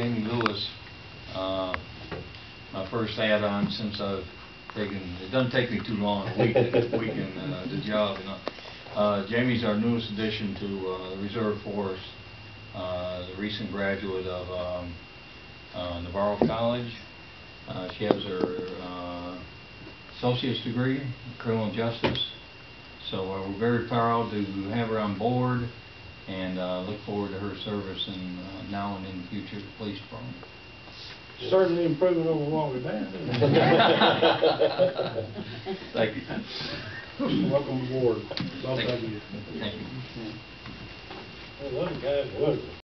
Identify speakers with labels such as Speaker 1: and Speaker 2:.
Speaker 1: Jamie Lewis, my first add-on since I've taken, it doesn't take me too long a week in the job, you know. Jamie's our newest addition to the Reserve Force, the recent graduate of Navarro College. She has her associate's degree in criminal justice. So we're very proud to have her on board, and look forward to her service in, now and in the future, the police department.
Speaker 2: Certainly improving over what we've had.
Speaker 1: Thank you.
Speaker 2: Welcome aboard. Well,
Speaker 1: Thank you.
Speaker 2: you.
Speaker 1: Thank you.
Speaker 2: Well, those guys,